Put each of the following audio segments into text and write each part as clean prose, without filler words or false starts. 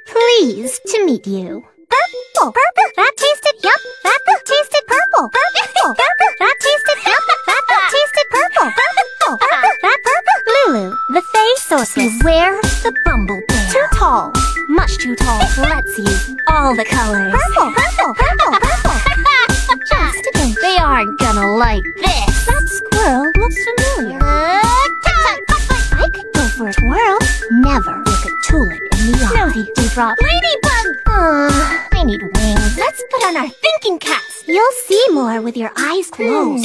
Pleased to meet you. Purple. That tasted yum. That tasted purple. Purple. That tasted yum. That tasted purple. Purple. That purple. Lulu, the face sauces. Beware the bumblebee. Too tall. Much too tall. Let's use all the colors. Purple. Just a think they aren't gonna like this. That squirrel looks familiar. I could go for a twirl. Never look a tulip in the eye. No dewdrop. Ladybug! I need wings. Let's put on our thinking caps. You'll see more with your eyes closed.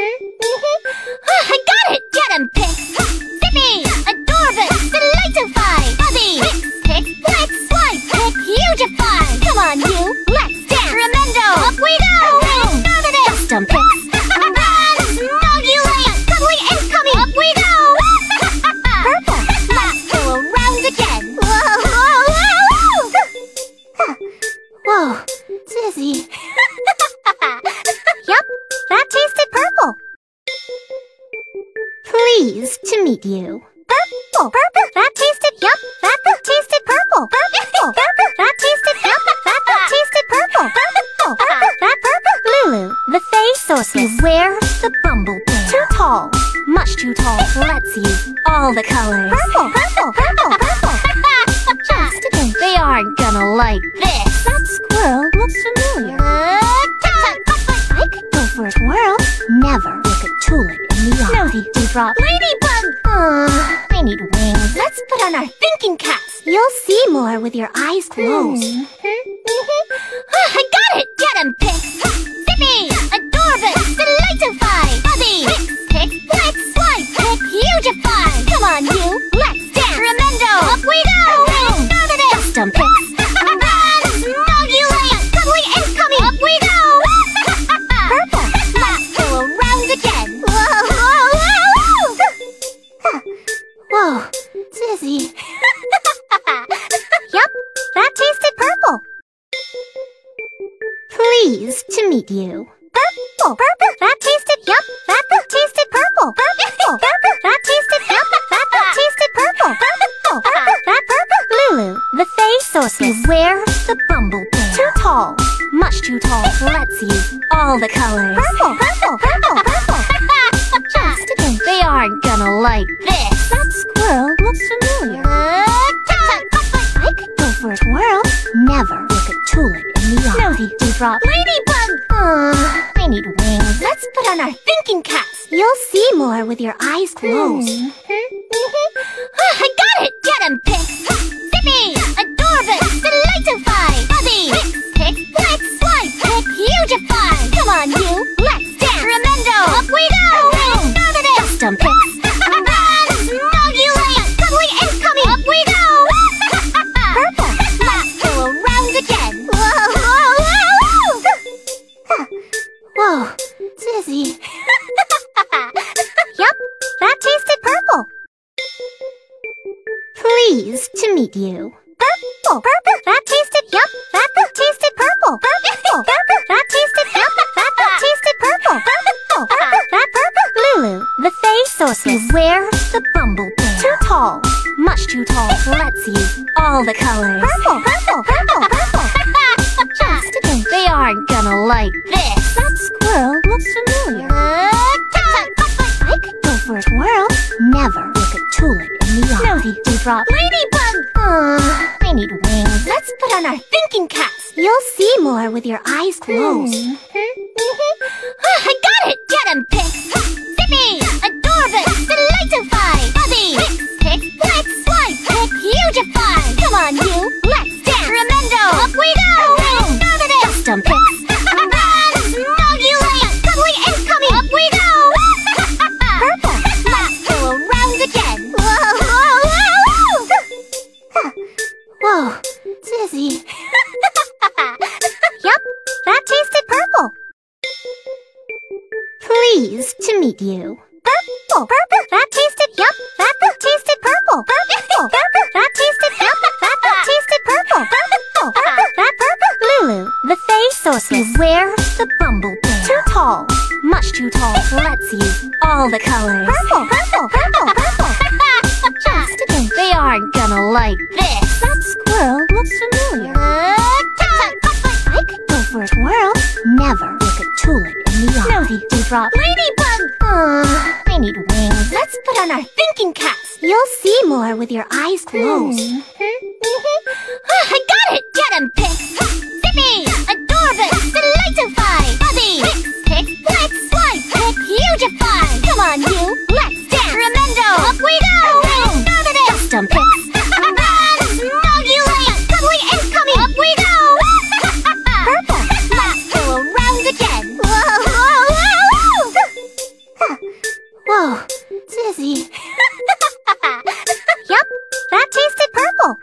I got it! Get 'em, Pix! Zippy! Adorbus! Delightify! Buzzy! Pix! Flex! Swipe! Pick! Hugify! Come on, you! Let's dance! Tremendo! Up we go! Custom Pix! Run! Smogulate! Cuddly and cummy! Up we go! Purple! Let's go around again! Whoa, Dizzy. Yup, that tasted purple. Pleased to meet you. Purple. That tasted yup. That tasted purple. Purple. That tasted yup. That tasted purple. Purple. That purple. Lulu, the face sauces. Beware the bumblebee. Too tall. Much too tall. Let's use all the colors. Purple. Just a think they aren't gonna like this. That squirrel looks familiar. I could go for a twirl. Never look a tulip in the eye. No dewdrop. Ladybug! I need wings. Let's put on our thinking caps. You'll see more with your eyes closed. I got it! Get 'em, Pix! Zippy! Adorbus! Delightify! Buzzy! Pick! Flex! Swipe! Pick! Hugify! Come on, you! Let's dance! Tremendo! Up we go! Custom Pix! Run! Smogulate! Cuddly and cummy! Up we go! Purple! Let's go around again! Whoa, Dizzy. Yup, that tasted purple. Pleased to meet you. Purple. That tasted yup. That tasted purple. Purple. That tasted yup. That tasted purple. Purple. That purple. Lulu, the face sauces. Beware the bumblebee. Too tall. Much too tall. Let's use all the colors. Purple. Just a think they aren't gonna like this. That squirrel looks familiar. I could go for a twirl. Never look a tulip in the eye. No dewdrop. Ladybug! I need wings. Let's put on our thinking caps. You'll see more with your eyes closed. I got it! Get 'em, Pix! Zippy! Adorbus! Delightify! Buzzy! Pick! Flex! Swipe! Pick! Hugify! Come on, you! Let's dance! Tremendo! Up we go! Custom Pix! Run! Smogulate! Cuddly and cummy! Up we go! Purple! Let's go around again! Whoa, Dizzy. Yup, that tasted purple. Pleased to meet you. Purple. That tasted yup. That tasted purple. Purple. That tasted yup. That tasted purple. Purple. That purple. Lulu, the face sauces. Beware the bumblebee. Too tall. Much too tall. Let's use all the colors. Purple. Just a think they aren't gonna like this. That squirrel looks familiar. I could go for a twirl. Never look a tulip in the eye. No dewdrop. Ladybug! I need wings. Let's put on our thinking caps. You'll see more with your eyes closed. I got it! Get 'em, Pix! Zippy! Adorbus! Delightify! Buzzy! Pick! Flex! Swipe! Pick! Hugify! Come on, you! Let's dance! Tremendo! Up we go! Custom Pix! Run! Smogulate! Cuddly and cummy! Up we go! Purple! Let's go around again! Whoa, Dizzy. Yup, that tasted purple. Pleased to meet you. Purple. That tasted yup. That tasted purple. Purple. That tasted yup. That tasted purple. Purple. That purple. Lulu, the face sauces. Beware the bumblebee. Too tall. Much too tall. Let's use all the colors. Purple. Just a think they aren't gonna like this. this. That squirrel looks familiar. I could go for a twirl. Never look a tulip in the eye. Naughty dewdrop. Ladybug! I need wings. Let's put on our thinking caps. You'll see more with your eyes closed. I got it! Get 'em, Pix! Zippy! Adorbus! Delightify! Buzzy! Pix! Pix! Swipe! Pick! Hugify! Come on, you! Let's dance! Tremendo! Up we go! Custom Pix! Smogulate! Cuddly incoming! Up we go! Purple! Let's go around again! Whoa! Dizzy! Yup, that tasted purple!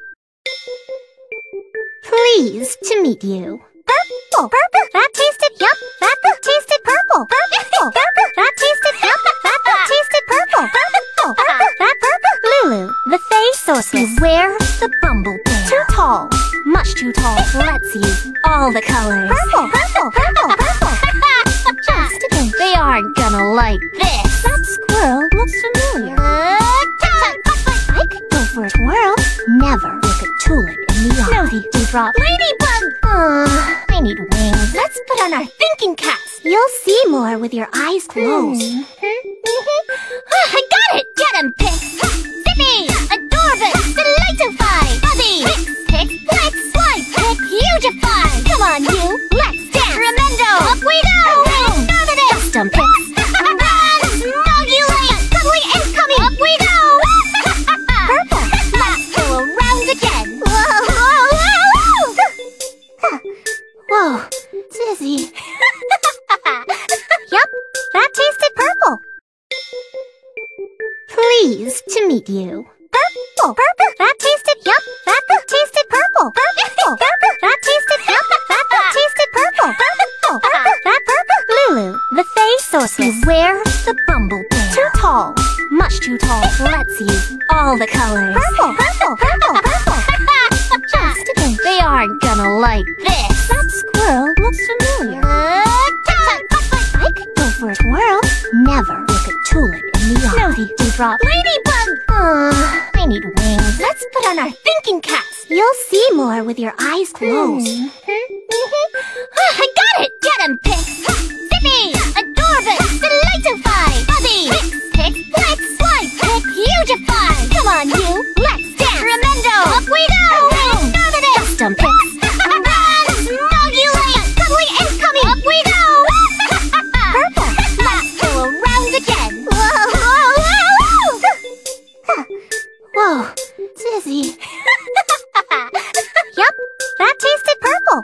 Pleased to meet you. Purple! Purple! That tasted, yup, that tasted purple! Purple! Purple! That tasted, yup, that tasted purple! Purple! Purple! That purple! Lulu, the Fae Sorceress. Beware the bumblebee. Too tall, much too tall. Let's use all the colors. Purple! Purple! Purple! Purple! Just a pinch. They aren't gonna like this. That squirrel looks familiar. I could go for a twirl. Never look a tulip in the eye. Naughty dewdrop. Ladybug! I need wings. Let's put on our thinking caps. You'll see more with your eyes closed. I got it! Get 'em, Pix! Zippy! Adorbus! Delightify! Buzzy! Pix! Pix! Swipe! Pick! Hugify! Come on, you! Let's dance! Tremendo! Up we go! Custom Pix! Smogulate! Cuddly incoming! Up we go! Purple! Let's go around again! Whoa! Dizzy! Yup, that tasted purple! Pleased to meet you. Purple! Purple! That tasted, yup, that tasted purple! Purple! Purple! That tasted, yup, that tasted purple! Purple! Purple! That purple! Lulu, the Fae Sorceress. Beware the bumblebee. Too tall, much too tall. Let's use all the colors. Purple! Purple! Purple! Purple! Just a pinch. They aren't gonna like this. That squirrel looks familiar. I could go for a twirl. Never look a tulip in the eye. Naughty dewdrop. Ladybug! I need wings. Let's put on our thinking caps. You'll see more with your eyes closed. I got it! Get 'em, Pix! Zippy! Adorbus! Delightify! Buzzy! Pix! Pix! Swipe! Pick! Hugify! Come on, you! Let's dance! Tremendo! Up we go! Custom Pix! Smogulate! Cuddly incoming! Up we go! Purple! Let's go around again! Whoa! Dizzy! Yup, that tasted purple!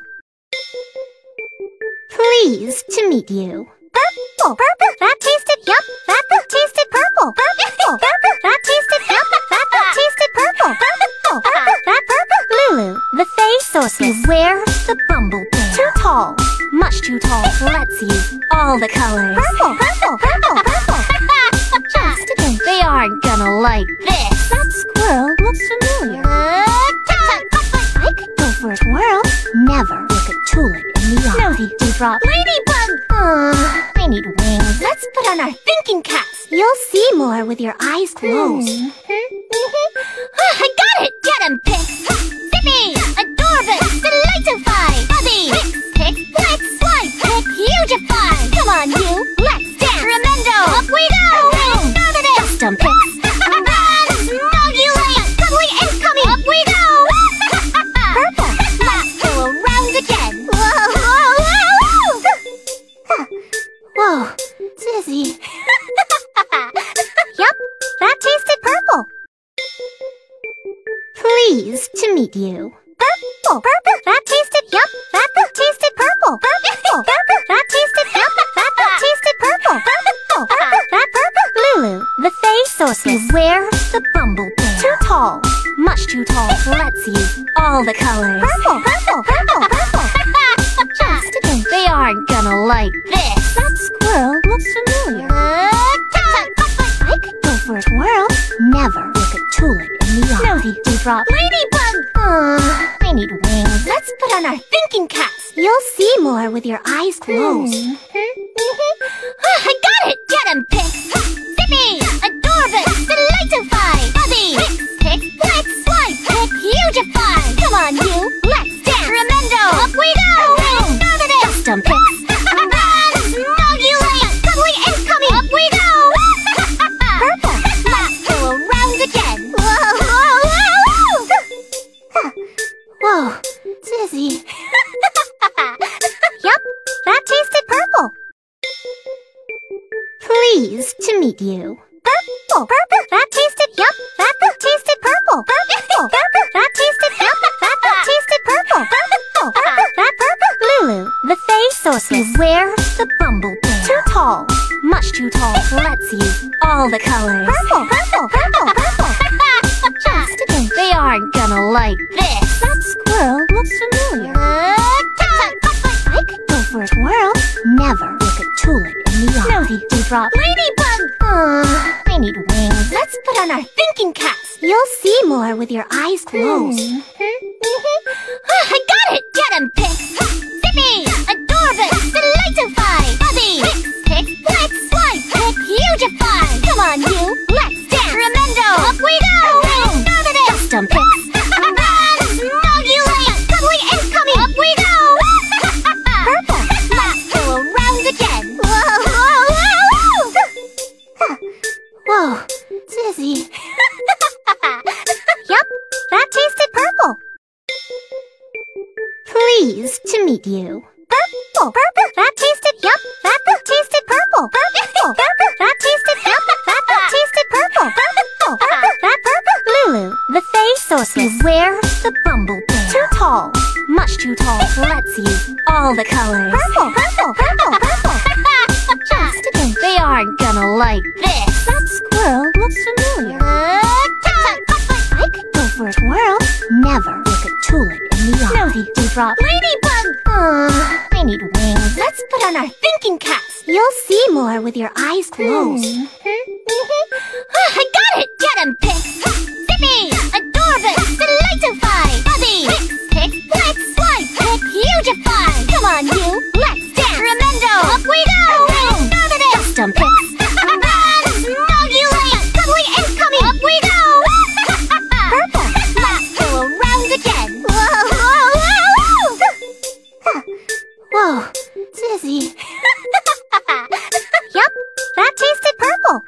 Pleased to meet you. Purple! Purple! That tasted, yup, that tasted purple! Purple! Purple! That tasted, yup, that tasted purple! Purple! Purple! That purple! Lulu, the Fae Sorceress. Beware the bumblebee. Too tall, much too tall. Let's use all the colors. Purple! Purple! Purple! Purple! Just a pinch. They aren't gonna like this. That squirrel looks familiar. I could go for a twirl. Never look a tulip in the eye. Naughty dewdrop. Ladybug! I need wings. Let's put on our thinking caps. You'll see more with your eyes closed. I got it! Get 'em, Pix! Zippy! Adorbus! Delightify! Buzzy! Pix! Pix! Swipe! Pick! Hugify! Come on, you! Let's dance! Tremendo! Up we go! Custom Pix! Smogulate! Cuddly incoming! Up we go! Purple! Let's go around again! Whoa! Dizzy! Yup, that tasted purple! Pleased to meet you. Purple! Purple! That tasted, yup, that tasted purple! Purple! Purple! That tasted, yup, that tasted purple! Purple! Purple! That purple! Lulu, the Fae Sorceress. Beware the bumblebee. Too tall, much too tall. Let's use all the colors. Purple! Purple! Purple! Purple! Just a pinch. They aren't gonna like this. That squirrel looks familiar. I could go for a twirl. Never look a tulip in the eye. Naughty dewdrop. Ladybug! I need wings. Let's put on our thinking caps. You'll see more with your eyes closed. I got it! Get 'em, Pix! Zippy! Adorbus! Delightify! Buzzy! Pix! Pix! Swipe! Pick! Hugify! meet you. Purple, purple, that tasted yum. That tasted purple. Purple, purple, that tasted yum. That tasted purple. Purple, purple, that purple. Lulu, the face sauce. Beware the bumblebee. Too tall, much too tall. Let's use all the colors. Purple, purple, purple, purple. Just a pinch. They aren't gonna like this. That squirrel looks familiar. I could go for a twirl. Never look a tulip in the eye. Naughty dewdrop. Ladybug! I need wings. Let's put on our thinking caps. You'll see more with your eyes closed. I got it! Get 'em, Pix! Zippy! Adorbus! Delightify! Buzzy! Pix! Pix! Flex! Swipe! Pick! Hugify! Come on, you! Let's dance! Tremendo! Up we go! Dust 'em, Pix! Run! Smogulate! Cuddly and cummy! Up we go! Purple! Let's go around again! Whoa! Whoa! Whoa! Whoa! Dizzy! Yup! That tasted purple! Pleased to meet you. Purple, purple, that tasted yum. That tasted purple. Purple, purple, that tasted yum. That tasted purple. Purple, purple, that purple. Lulu, the face sauce. Beware the bumblebee. Too tall, much too tall. Let's use all the colors. Purple, purple, purple, purple. Just a pinch. They aren't gonna like this. That squirrel looks familiar. I could go for a twirl. Never look a tulip in the eye. Naughty dewdrop. Ladybug! I need wings. Let's put on our thinking caps. You'll see more with your eyes closed. I got it! Get 'em, Pix! Zippy! Adorbus! Delightify! Buzzy! Pix! Flex! Swipe! Pick! Hugify! Come on, you! Let's dance! Tremendo! Up we go! Dust 'em, Pix! Run! Smogulate! Cuddly and cummy! Up we go! Purple! Let's go around again! Whoa! Whoa! Whoa! Whoa! Dizzy! Yup! That tasted purple!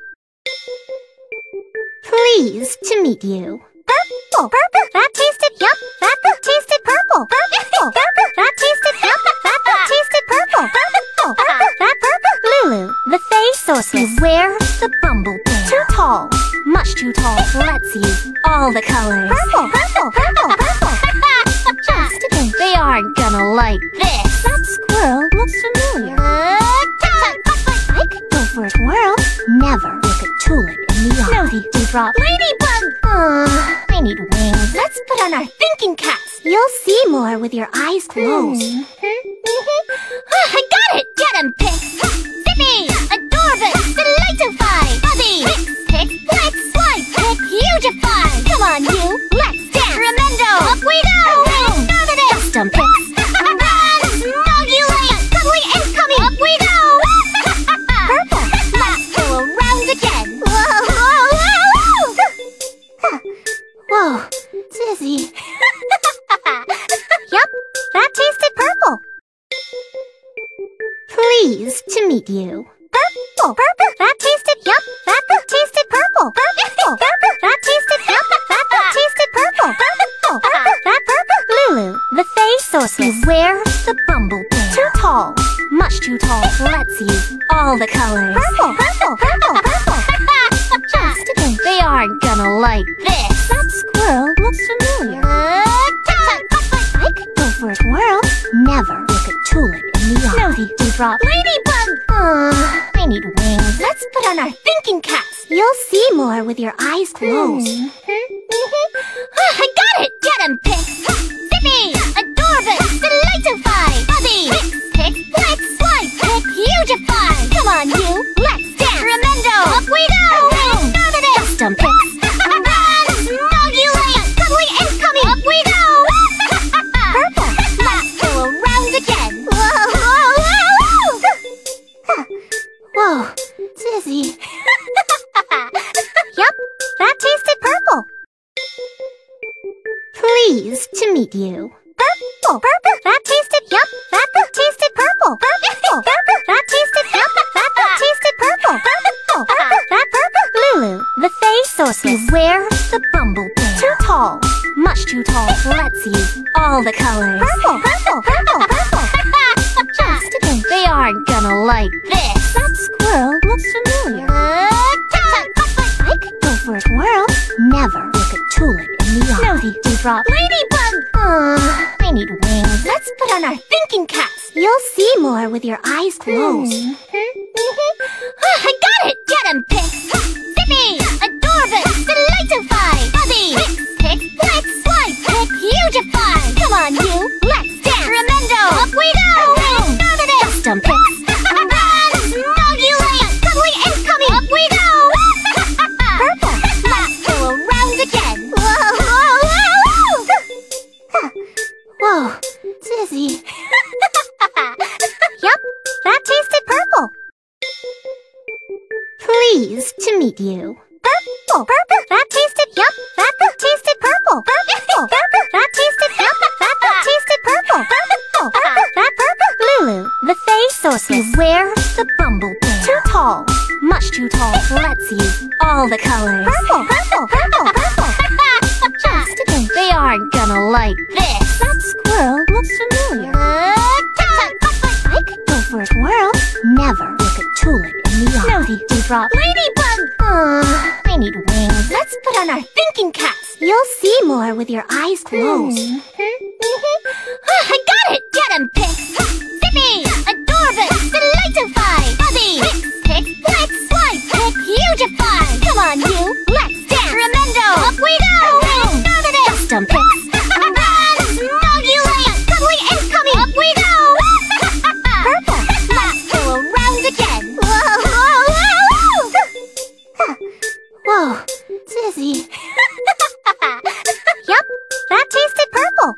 Pleased to meet you. Purple, purple, that tasted yum. That tasted purple. Purple, purple, that tasted yum. That tasted purple. Purple, purple, that purple. Lulu, the face sauce. Beware the bumblebee. Too tall, much too tall. Let's use all the colors. Purple, purple, purple, purple. Just a pinch. They aren't gonna like this. That squirrel looks familiar. I could go for a twirl. Never look a tulip in the eye. Naughty dewdrop. Ladybug! I need wings. Let's put on our thinking caps. You'll see more with your eyes closed. I got it! Get 'em, Pix! Zippy! Adorbus! Delightify! Buzzy! Pix! Flex! Swipe! Pick! Hugify! Come on, you! Let's dance! Tremendo! Up we go! Dust 'em, Pix! Run! Smogulate! Cuddly and cummy! Up we go! Purple! Let's go around again! Whoa! Whoa! Whoa! Whoa! Dizzy! Yup! That tasted purple! Pleased to meet you. Purple, purple, that tasted yum. That tasted purple. Purple, purple, that tasted yum. That tasted purple. Purple, purple, that purple. Lulu, the face sauce. Beware the bumblebee. Too tall, much too tall. Let's use all the colors. Purple, purple, purple, purple. Just a pinch. They aren't gonna like this. That squirrel looks familiar. I could go for a twirl. Never look a tulip in the eye. Naughty dewdrop. Ladybug! I need wings. Let's put on our thinking caps. You'll see more with your eyes closed. I got it! Get 'em, Pix! Zippy! Adorbus! Delightify! Buzzy! Pix! Flex! Swipe! Pick! Hugify! Come on, you! Let's dance! Tremendo! Up we go! Dust 'em, Pix! Run! Smogulate! Cuddly and cummy! Up we go! Purple! Let's go around again! Whoa! Whoa! Whoa! Whoa! Dizzy! Yup! That tasted purple! Pleased to meet you. Purple, purple, that tasted yum. That tasted purple. Purple, purple, that tasted yum. That tasted purple. Purple, purple, that purple. Lulu, the face sauce. Beware the bumblebee. Too tall, much too tall. Let's use all the colors. Purple, purple, purple, purple. Just a pinch. They aren't gonna like this. That squirrel looks familiar. twirl, never look a tulip in the eye. Naughty Dewdrop. Ladybug! I need wings. Let's put on our thinking caps. You'll see more with your eyes closed. I got it! Get 'em, Pix! Zippy! Adorbus! Delightify! Buzzy! Pix! Flex! Swipe! Pick! Hugify! Come on, you! Let's dance! Tremendo! Up we go! Custom Pix! Run! Smogulate! Cuddly and cummy! Up we go! Purple! Let's go around again! Whoa! Dizzy! Yup, that tasted purple! Pleased to meet you. Purple! Purple! That tasted yup! That tasted purple! Purple! Purple! That tasted yup! That tasted purple! Purple! Purple! That purple! Lulu, the Fae Sorceress. Beware the bumblebee. Too tall. Much too tall. Let's use all the colors. Purple! Purple! Purple! Purple! Just a hint. They aren't gonna like this. That squirrel looks familiar. I could go for a twirl. Never look a tulip in the eye. Naughty Dewdrop. Ladybug! I need wings. Let's put on our thinking caps. You'll see more with your eyes closed. I got it! Get 'em, Pix! Zippy! Adorbus! Delightify! Buzzy! Pick! Flex! Swipe! Pick! Hugify! Come on, you! Let's dance! Tremendo! Up we go! Custom Pix! Run! Smogulate! Cuddly and cummy! Up we go! Purple! Let's go around again! Whoa! Dizzy! Yup, that tasted purple!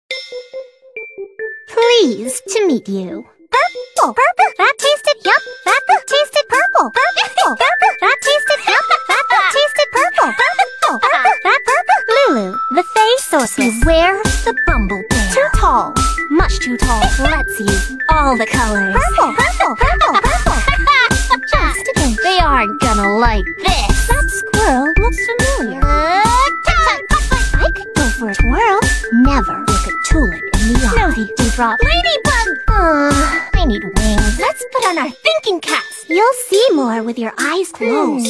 Pleased to meet you. Purple! Purple! That tasted yup! That tasted purple! Purple! Purple! That tasted yup! That tasted purple! Purple! Purple! That purple! Lulu, the Fae Sorceress. Beware the bumblebee. Too tall. Much too tall. Let's use all the colors. Purple! Purple! Purple! Purple! Just a hint. They aren't gonna like this. That squirrel looks familiar. I could go for a twirl. Never look a tulip in the eye. Naughty Dewdrop. Ladybug! I need wings. Let's put on our thinking caps. You'll see more with your eyes closed.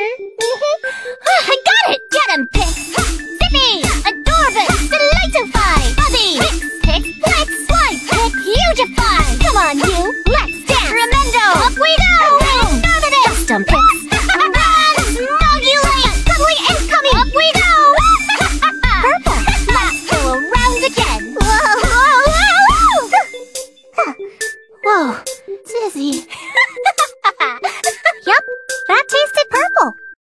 I got it! Get 'em, Pix! Zippy! Adorbus! Delightify! Buzzy! Pick! Flex! Swipe! Pick! Hugify! Come on, you! Let's dance! Tremendo! Up we go! Custom Pix! Run! Smogulate! Cuddly and cummy! Up we go! Purple! Let's go around again! Whoa! Dizzy! Yup, that tasted purple!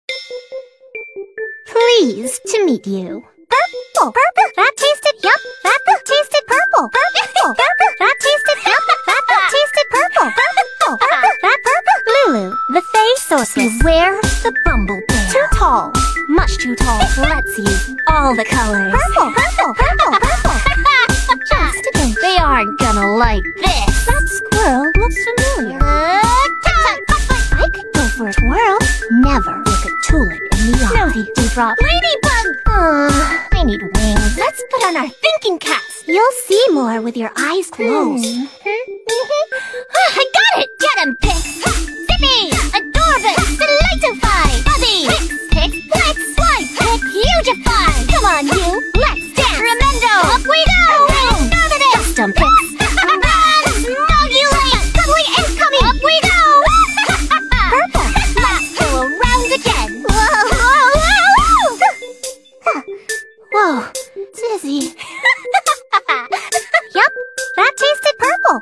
Pleased to meet you. Purple! Purple! That tasted yup! That tasted purple! Purple! Purple! That tasted yup! That tasted purple! Purple! Purple! That purple! Lulu, the Fae Sorceress. Beware the bumblebee. Too tall. Much too tall. Let's use all the colors. Purple! Purple! Purple! Purple! Just a hint. They aren't gonna like this. That squirrel looks familiar. I could go for a twirl. Never look a tulip in the eye. Naughty Dewdrop. Ladybug! I need wings. Let's put on our thinking caps. You'll see more with your eyes closed. I got it! Get 'em, Pix! Zippy! Adorbus! Delightify! Buzzy! Pick! Flex! Swipe! Pick! Hugify! Come on, you! Let's dance! Tremendo! Up we go! Custom Pix! Run! Smogulate! Cuddly and cummy! Up we go! Purple! Let's go around again! Whoa! Dizzy! Yup, that tasted purple!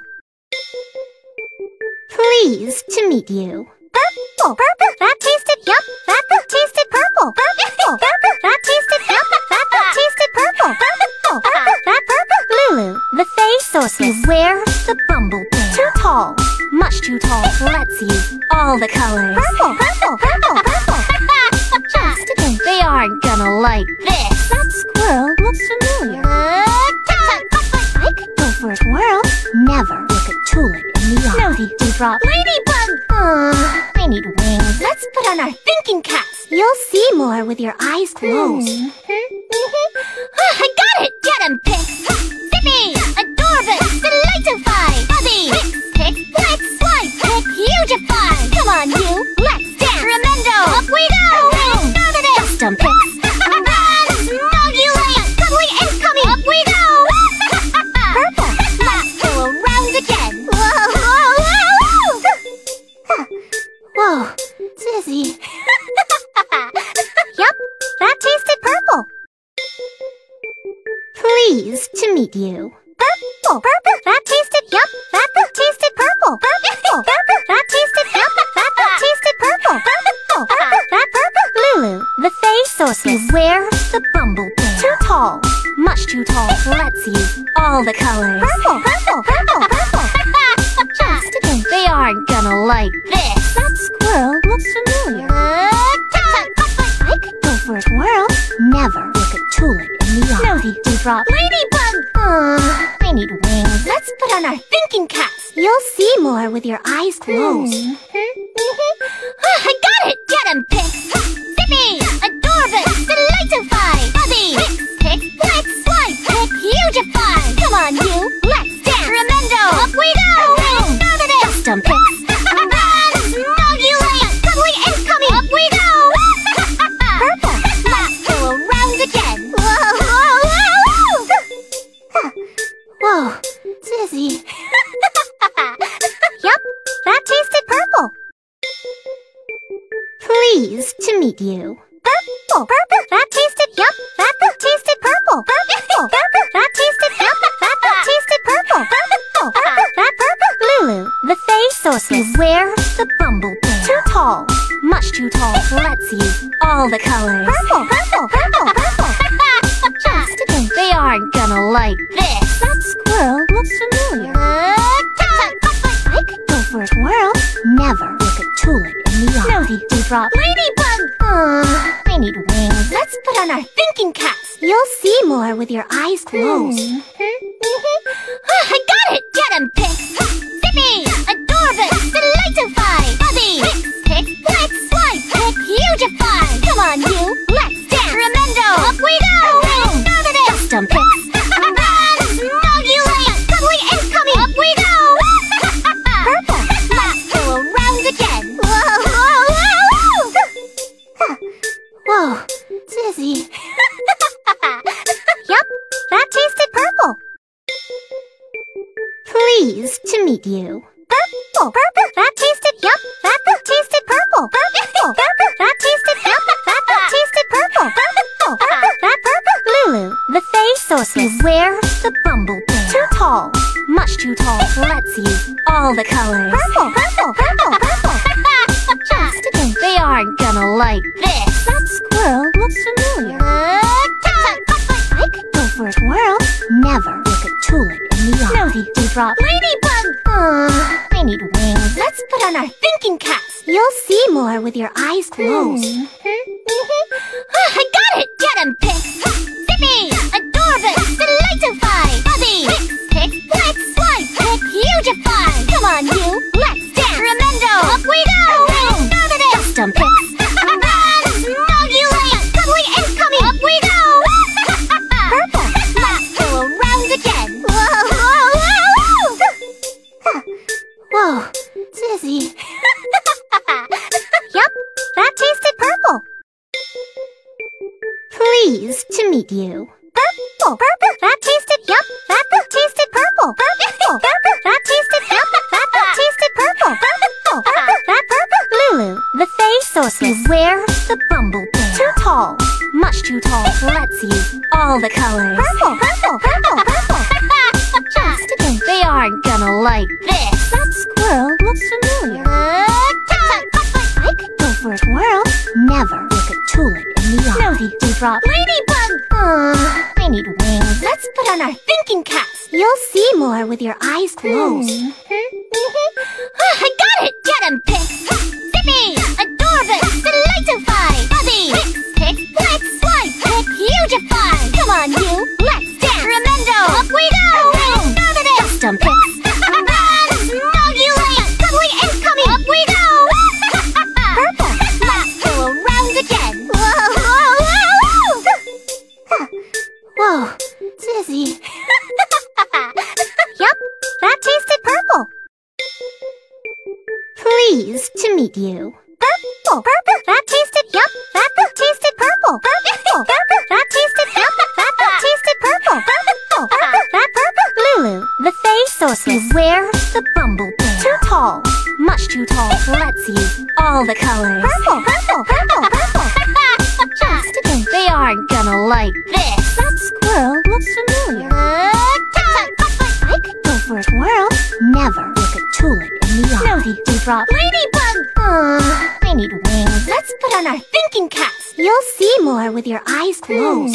Pleased to meet you. Purple! Purple! That tasted yup! That tasted purple! Purple! Purple! That tasted yup! That tasted purple! Purple! Purple! That purple! Lulu, the Fae Sorceress. Beware the bumblebee. Too tall. Much too tall. Let's use all the colors. Purple! Purple! Purple! Purple! Just a hint. They aren't gonna like this. That squirrel looks familiar. I could go for a twirl. Never look a tulip in the eye. Naughty Dewdrop. Ladybug! I need wings. Let's put on our thinking caps. You'll see more with your eyes closed. I got it! Get 'em, Pix! Zippy! Adorbus! Delightify! Buzzy! Pick! Flex! Swipe! Pick! Hugify! Come on, you! Let's dance! Tremendo! Up we go! Custom Pleased to meet you. Purple, purple, that tasted yum. That tasted purple. Purple, purple, that tasted yum. That tasted purple. Purple, purple, that purple. Lulu, the face sorceress. Beware the bumblebee. Too tall, much too tall. Let's use all the colors. Purple, purple, purple, purple. Just a think they aren't gonna like this. That squirrel looks familiar. I could go for a twirl. Never look a tulip in the eye. Naughty dewdrop. Ladybug! I need wings. Let's put on our thinking caps. You'll see more with your eyes closed. I got it! Get him, Pix! Zippy! Adorbus! Delightify! Fuzzy! Pix! Pix! Swipe! Pick! Hugify! Come on, you! Let's dance! Tremendo! Up we go! Custom Pix! Smogulate! Cuddly incoming! Up we go! Purple! Let's go around again! Whoa, dizzy. Yup, that tasted purple. Pleased to meet you. Purple, purple, that tasted yup. That tasted purple. Purple, purple, that tasted yup. That tasted purple. Purple, purple, that purple. Lulu, the face sorceress. Beware the bumblebee. Too tall, much too tall. Let's use all the colors. Purple, purple, purple, purple. Just a think they aren't gonna like this. That squirrel looks familiar. I could go for a twirl. Never look a tulip in the eye. Naughty dewdrop. Ladybug! I need wings. Let's put on our thinking caps. You'll see more with your eyes closed. I got it! Get him, Pix! Zippy! Adorbus! Delightify! Fuzzy! Pix! Pix! Swipe! Pick! Hugify! Come on, you! Let's dance! Tremendo! Up we go! Custom Pix! Smogulate! Cuddly incoming! Up we go! Purple! Let's go around again! Whoa, dizzy. Yup, that tasted purple. Pleased to meet you. Purple, purple, that tasted yup. That tasted purple. Purple, purple, that tasted yup. That tasted purple. Purple, purple, that purple. Lulu, the face sorceress. Beware the bumblebee. Too tall, much too tall. Let's use all the colors. Purple, purple, purple, purple. Just a think they aren't gonna like this. That squirrel looks familiar. I could go for a twirl. Never look a tulip in the eye. Naughty dewdrop. Ladybug! I need wings. Let's put on our thinking caps. You'll see more with your eyes closed. I got it! Get him, Pix! Zippy! Adorbus! Delightify! Fuzzy! Pix! Pix! Swipe! Pick! Hugify! Come on, you! Let's dance! Tremendo! Up we go! Custom Pix! Smogulate! Cuddly incoming! Up we go! Purple! Let's go around again! Whoa, dizzy. Yup, that tasted purple. Pleased to meet you. Purple, purple, that tasted yup. That tasted purple. Purple, purple, that tasted yup. That tasted purple. Purple, purple, that purple. Lulu, the face sorceress. Beware the bumblebee. Too tall, much too tall. Let's use all the colors. Purple, purple, purple, purple. Just a think they aren't gonna like this. That squirrel looks familiar. I could go for a twirl. Never look a tulip in the eye. Naughty dewdrop. Ladybug! I need wings. Let's put on our thinking caps. You'll see more with your eyes closed. I got it! Get him, Pix! Zippy! Adorbus! Delightify! Fuzzy! Pix! Pix! Swipe! Pick! Hugify! Come on, you! Let's dance! Tremendo! Up we go! Custom Pix! Smogulate! Cuddly incoming! Up we go! Purple! Let's go around again! Whoa, dizzy. Yup, that tasted purple. Pleased to meet you. Purple, purple, that tasted yup. That tasted purple. Purple, purple, that tasted yup. That tasted purple. Purple, purple, that purple. Lulu, the face sorceress. Beware the bumblebee. Too tall, much too tall. Let's use all the colors. Purple, purple, purple, purple. Just a think they aren't gonna like this. That squirrel looks familiar. on our thinking caps. You'll see more with your eyes closed.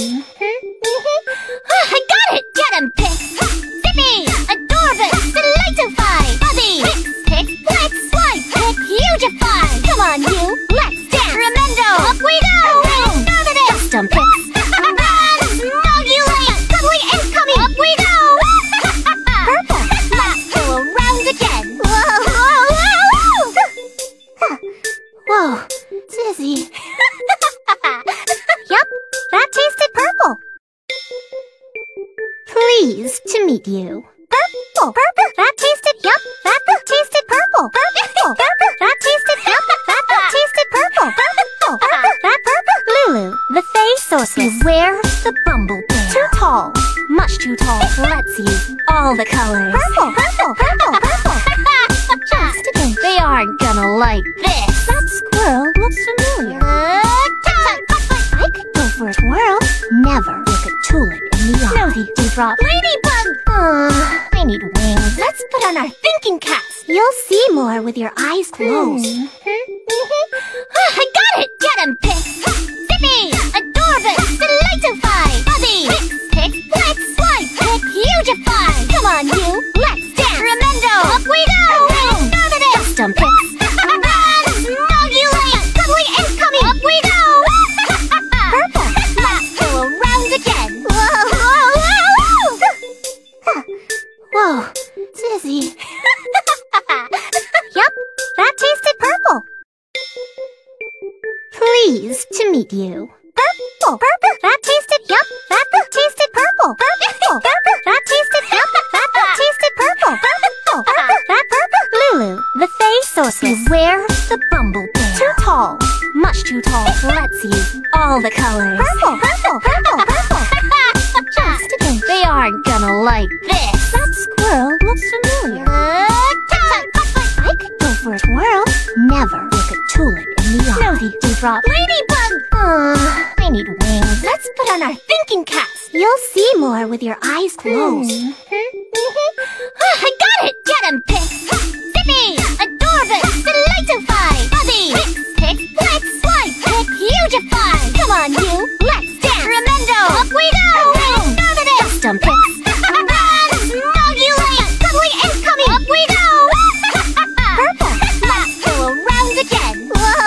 I got it! Get 'em, Pix! Zippy! Adorbus! Delightify! Buzzy! Pix! Flex! Swipe! Pick! Hugify! Come on, you! Let's dance! Tremendo! Up we go! Custom Pix! Mogulate! Suddenly incoming! Up we go! Purple! Let's go around again! Whoa! Whoa! Dizzy! Yup, that tasted purple! Pleased to meet you. Purple! Purple! That tasted, yup, that tasted purple! Purple! Purple! That tasted, yup, that tasted purple! Purple! Purple! That purple! Lulu, the face sorceress. Beware the bumblebee. Too tall, much too tall. Let's use all the colors. Purple! Purple! Purple! Purple! Just a bit. They aren't gonna like this. That squirrel looks familiar. I could go for a twirl. Never look a tulip in the eye. Snowdy dewdrop. Ladybug! I need wings. Let's put on our thinking caps. You'll see more with your eyes closed. I got it! Get 'em, Pix! Zippy! Adorbus! Delightify! Buzzy! Pick! Flex! Swipe! Pick! Hugify! Come on, you! Let's dance! Tremendo! Up we go! Custom Pix! Mogulate! Suddenly incoming! Up we go! Purple! Let's go around again! Whoa! Dizzy! Yup, that tasted purple! Pleased to meet you. Purple! Purple! That tasted, yup, that tasted purple! Purple! Purple! That tasted, yup, that tasted purple! Purple! Purple! That purple! Lulu, the face sorceress. Beware the bumblebee. Too tall, much too tall. Let's use all the colors. Purple! Purple! Purple! Purple! Just a bit. They aren't gonna like this. That squirrel looks familiar. I could go for a twirl. Never look a tulip in the eye. Snowdy dewdrop. Ladybug! I need wings. Let's put on our thinking caps. You'll see more with your eyes closed. I got it! Get 'em, Pix! Zippy! Adorbus! Delightify! Buzzy! Pick! Flex! Swipe! Pick! Hugify! Come on, you! Let's dance! Tremendo! Up we go! Custom Pix! Mogulate! Suddenly incoming! Up we go! Purple! Let's go around again!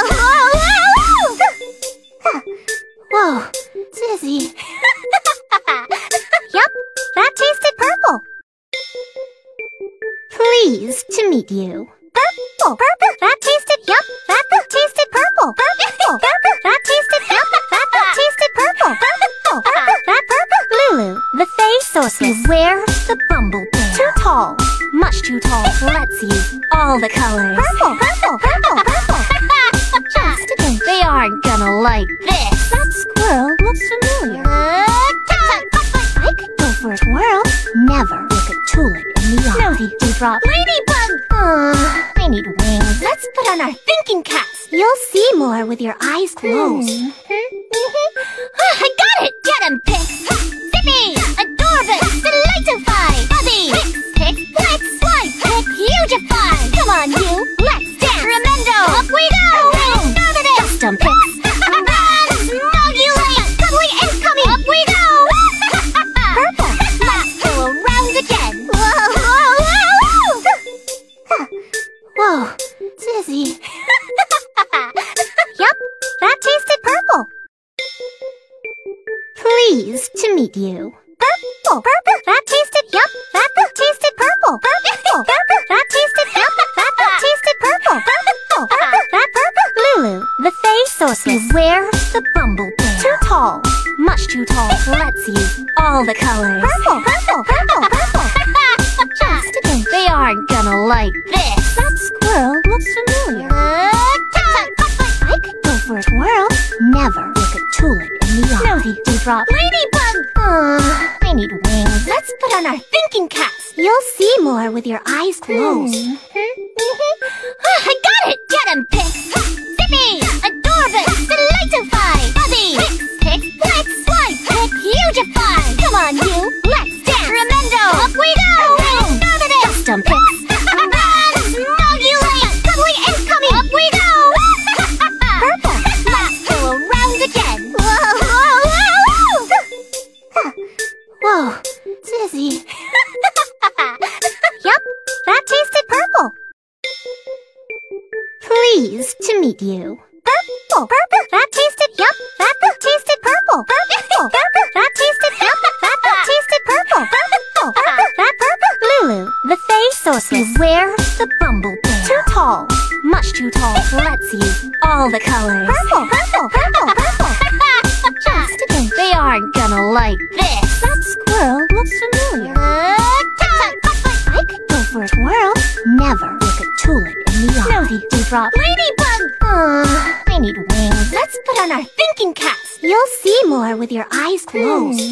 Whoa! Dizzy! Yup, that tasted purple! Pleased to meet you. Purple! Purple! That tasted, yup, that tasted purple! Purple! Purple! That tasted, yup, that tasted purple! Purple! Purple! That purple! Lulu, the face sorceress. Beware the bumblebee. Too tall, much too tall. Let's use all the colors. Purple! Purple! Purple! Purple! Just a bit. They aren't gonna like this. That squirrel looks familiar. I could go for a twirl. Never look a tulip in the eye. Snowdy dewdrop. Ladybug! I need wings. Let's put on our thinking caps. You'll see more with your eyes closed. I got it! Get 'em, Pix! Zippy! Adorbus! Delightify! Buzzy! Pick! Flex! Swipe! Pick! Hugify! Come on, you! Let's dance! Tremendo! Up we go! Custom Pix! Mogulate! Suddenly incoming! Up we go! Purple! Let's go around again! Whoa! Dizzy! Yup, that tasted purple! Pleased to meet you. Purple! Purple! That tasted, yup, that tasted purple! Purple! Purple! That tasted, yup, that tasted purple! Purple! Purple! That purple! Lulu, the face sorceress. Beware the bumblebee. Too tall, much too tall. Let's use all the colors. Purple! Purple! Purple! Purple! Just a bit. They aren't gonna like this. That squirrel looks familiar. I could go for a twirl. Never look a tulip in the eye. Snowdy dewdrop. Ladybug! I need wings. Let's put on our thinking caps. You'll see more with your eyes closed. I got it! Get 'em, Pix! Zippy! Adorbus! Delightify! Buzzy! Pick! Flex! Swipe! Pick! Hugify! Come on, you! Let's dance! Tremendo! Up we go! Custom Pix! Mogulate! Suddenly incoming! Up we go! Purple! Let's dizzy. Yup, that tasted purple. Pleased to meet you. Purple. Purple. That tasted, yup, that tasted purple. Purple. Purple. That tasted, yup, that tasted purple. Purple. Purple. That purple. Lulu, the face sorceress. Beware the bumblebee. Too tall. Much too tall. Let's use all the colors. Purple. Purple. Purple. Purple. Just a bit. They aren't gonna like this. That squirrel looks familiar. I could go for a twirl. Never look a tulip in the eye. Naughty dewdrop. Ladybug! I need wings. Let's put on our thinking caps. You'll see more with your eyes closed.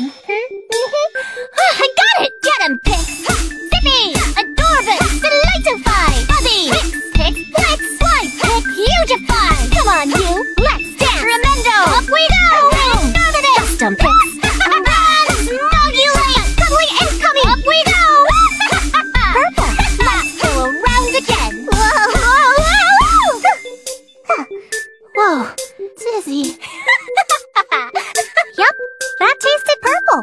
I got it! Get him, Pix! Zippy! Adorbus! Delightify! Buzzy! Pix! Pix! Swipe! Pick! Hugify! Come on, you! Let's dance! Tremendo! Up we go! Normative! Custom Pix! Smogulate! Cuddly incoming! Up we go! Purple! Let's go around again! Whoa, dizzy. Yup, that tasted purple.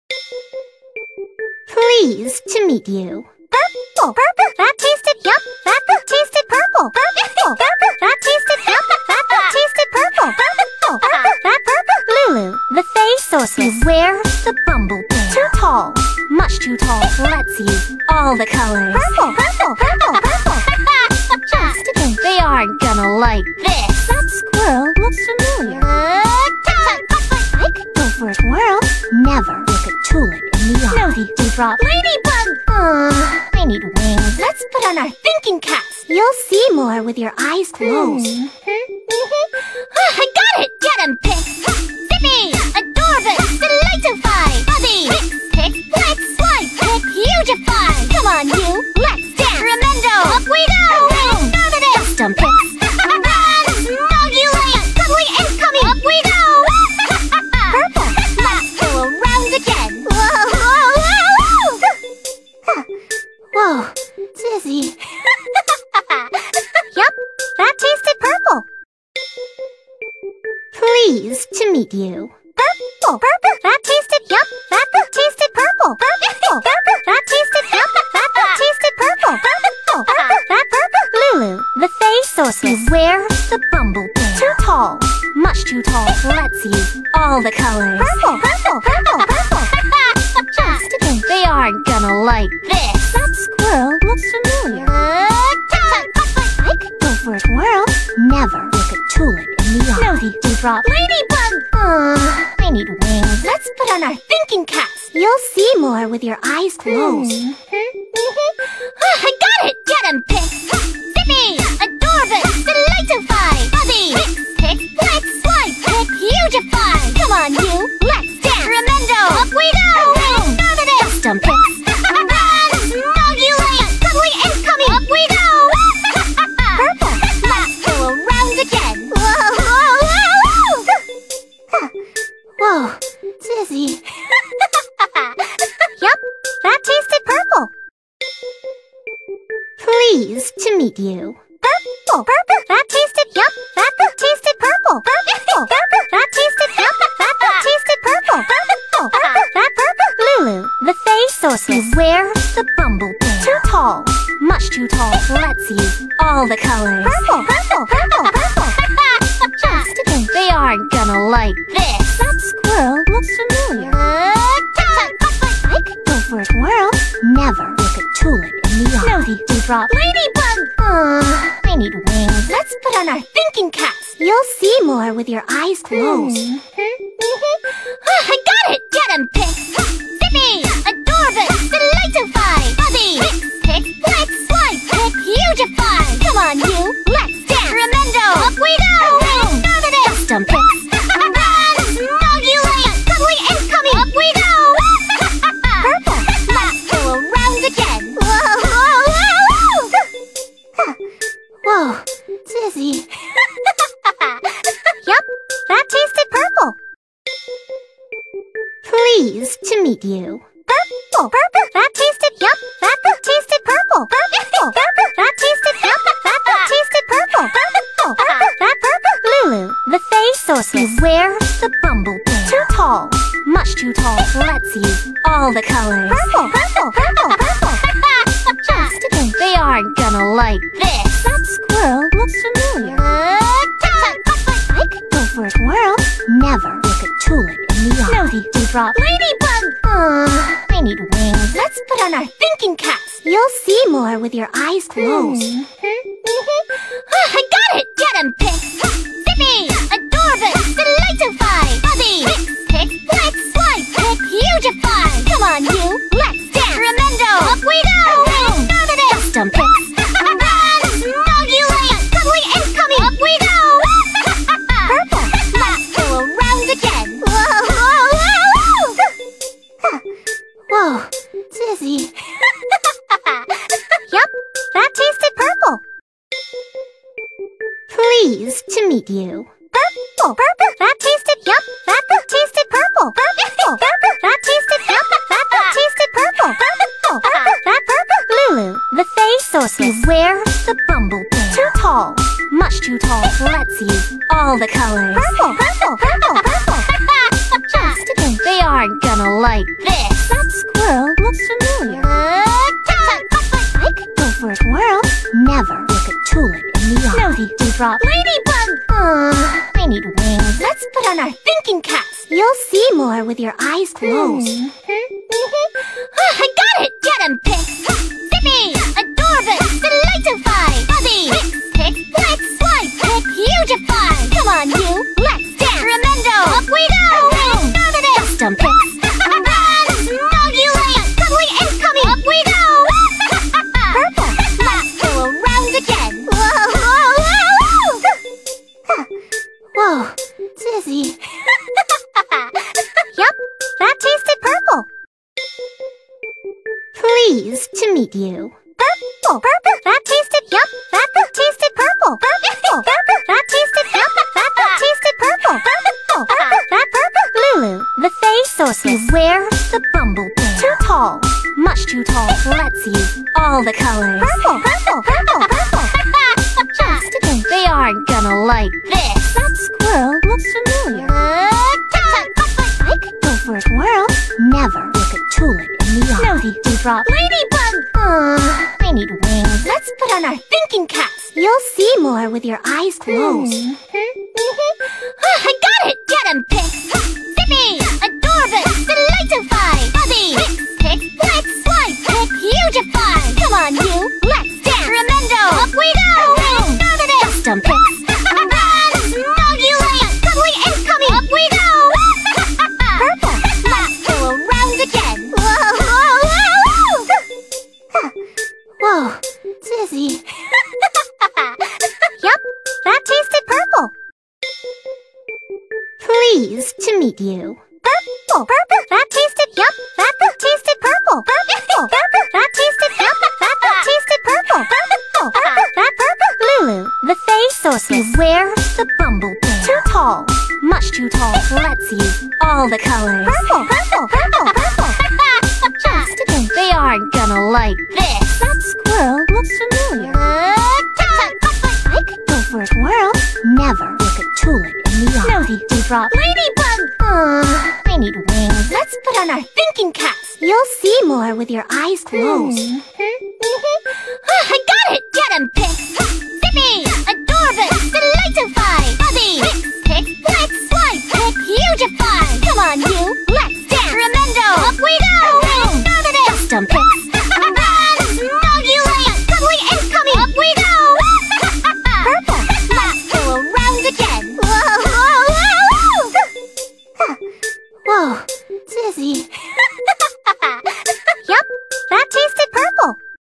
Pleased to meet you. Purple. Purple. That tasted, yup, that tasted purple. Purple. Purple. That tasted, yup, that tasted purple. Purple. Purple. That purple. Lulu, the face sorceress. Beware the bumblebee. Too tall. Much too tall. Let's use all the colors. Purple. Purple. Purple. Purple. Just a bit. They aren't gonna like this. That squirrel looks familiar. I could go for a twirl. Never look a tulip in the eye. Naughty dewdrop. Ladybug! I need wings. Let's put on our thinking caps. You'll see more with your eyes closed. I got it! Get him, Pix! Zippy! Adorbus! Delightify! Buzzy! Pix! Pix! Swipe! Pick! Hugify! Come on, you! Let's dance! Tremendo! Up we go! Normative! Custom Pix! Smogulate! Cuddly incoming! Up we go! Purple! Let's go around again! Whoa, dizzy. Yup, that tasted purple. Pleased to meet you. Purple. Purple. That tasted, yup, that tasted purple. Purple. Purple. That tasted, yup, that tasted purple. Purple. Purple. That purple. Lulu, the face sorceress. Beware the bumblebee. Too tall. Much too tall. Let's use all the colors. Purple. Purple. Purple. Purple. Just a bit. They aren't gonna like this. That squirrel looks familiar. I could go for a twirl. Never look a tulip in the eye. Naughty dewdrop. Ladybug! I need wings. Let's put on our thinking caps. You'll see more with your eyes closed. I got it! Get him, Pix! Zippy! Adorbus! Delightify! Buzzy! Pix! Pix! Swipe! Pick! Hugify! Come on, you! Let's dance! Tremendo! Up we go! Normative! Custom Pix! Smogulate! Cuddly incoming! Up we go! Purple! Let's go around again! Whoa, dizzy. Yup, that tasted purple. Pleased to meet you. Purple. Purple. That tasted, yup, that tasted purple. Purple. Purple. That tasted, yup, that tasted purple. Purple. Purple. That purple. Lulu, the face sorceress. Beware the bumblebee. Too tall. Much too tall. Let's use all the colors. Purple. Purple. Purple. Purple. Just a bit. They aren't gonna like this. That squirrel looks familiar. I could go for a twirl. Never look a tulip in the eye. Naughty dewdrop. Ladybug! I need wings. Let's put on our thinking caps. You'll see more with your eyes closed. I got it! Get him, Pix! Zippy! Adorbus! Delightify! Buzzy! Pix! Pix! Swipe! Pick! Hugify! Come on, you! Let's dance! Tremendo! Up we go! Normative! Custom Pix! Smogulate! Cuddly incoming! Up we go! Purple! Let's go around again! Whoa, dizzy. Yup, that tasted purple. Pleased to meet you. Purple. Purple. That tasted, yup, that tasted purple. Purple. Purple. That tasted, yup, that tasted purple. Purple. Purple. That purple. Lulu, the face sorceress. Beware the bumblebee. Too tall. Much too tall. Let's use all the colors. Purple, purple, purple, purple. Just a bit. They aren't gonna like this. That squirrel looks familiar. I could go for a twirl. Never look a tulip in the eye. Naughty Dewdrop. Ladybug! I need wings. Let's put on our thinking caps. You'll see more with your eyes closed. I got it! Get him, Pix! Zippy! Adorbus! Delightify! Buzzy! Pix, Pix, Flex! Swipe! Pick, Hugify! Come on, you! Let's dance! Tremendo! Up we go! Custom Pix! Smogulate! Suddenly incoming! Up we go! Purple! Let's go around again! Whoa! Dizzy! Yup, that tasted purple! Pleased to meet you. Purple! Purple! That tasted, yup, that tasted purple! Purple! Purple! That tasted, yup, that tasted purple! Purple! Purple! That purple! Lulu, the face sorceress. Beware the bumblebee. Too tall, much too tall. Let's use all the colors. Purple! Purple! Purple! Purple! Just a bit. They aren't gonna like this. That squirrel looks familiar. I could go for a twirl. Never look a tulip in the eye. Naughty Dewdrop. Ladybug! I need wings. Let's put on our thinking caps. You'll see more with your eyes closed. I got it! Get him, Pix! Zippy! Adorbus! Delightify! Buzzy! Pix, Pix, Flex! Swipe! Pick, Hugify! Come on, you! Let's dance! Tremendo! Up we go! Custom Pix! Smogulate! Suddenly incoming! Up we go! Purple! Let's go around again! Whoa! Dizzy! Yup, that tasted purple! Pleased to meet you. Purple! Purple! That tasted, yup, that tasted purple! Purple! Purple! That tasted, yup, that tasted purple! Purple! Purple! That purple! Lulu, the face sorceress. Beware the bumblebee. Too tall, much too tall. Let's use all the colors. Purple! Purple! Purple! Purple! Just a bit. They aren't gonna like this. That squirrel looks familiar. I could go for a twirl. Never look a tulip in the eye. Naughty Dewdrop. Ladybug! I need wings. Let's put on our thinking caps. You'll see more with your eyes closed. I got it! Get him, Pix! Zippy! Adorbus! Delightify! Buzzy! Pix, Pix, Flex! Swipe! Pick, Hugify! Come on, you! Let's dance! Tremendo! Up we go! Custom Pix! Smogulate! Suddenly incoming! Up we go! Purple! Let's go around again! Whoa! Dizzy! Yup, that tasted purple! Pleased to meet you. Purple! Purple! That tasted, yup, that tasted purple! Purple! Purple! That tasted, yup, that tasted purple! Purple! Purple! That purple! Lulu, the face sorceress. Beware the bumblebee. Too tall, much too tall. Let's use all the colors. Purple! Purple! Purple! Purple! Just a bit. They aren't gonna like this. That squirrel looks familiar. I could go for a twirl. Never look a tulip in the eye. Naughty Dewdrop. Ladybug! I need wings. Let's put on our thinking caps. You'll see more with your eyes closed. I got it! Get him, Pix! Zippy! Adorbus! Delightify! Buzzy! Pix, Pix, Flex! Swipe! Pick, Hugify! Come on, you! Let's dance! Tremendo! Up we go! Custom Pix! Smogulate! Suddenly incoming! Up we go! Purple! Let's go around again! Whoa! Dizzy! Yup, that tasted purple!